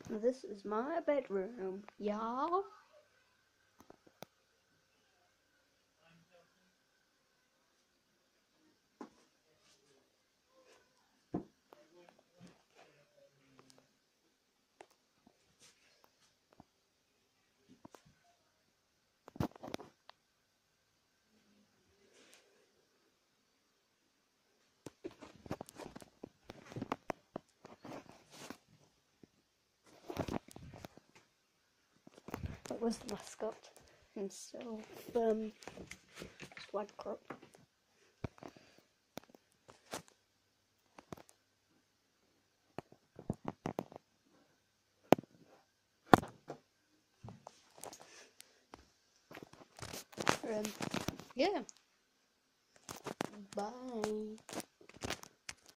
This is my bedroom, y'all. That was the mascot himself, Swag Crop. Yeah. Bye.